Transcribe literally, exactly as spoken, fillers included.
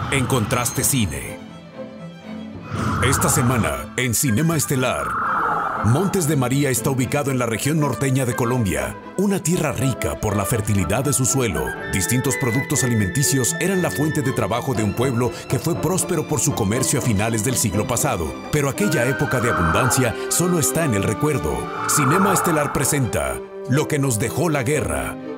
Encontraste cine. Esta semana, en Cinema Estelar, Montes de María está ubicado en la región norteña de Colombia, una tierra rica por la fertilidad de su suelo. Distintos productos alimenticios eran la fuente de trabajo de un pueblo que fue próspero por su comercio a finales del siglo pasado. Pero aquella época de abundancia solo está en el recuerdo. Cinema Estelar presenta Lo que nos dejó la guerra.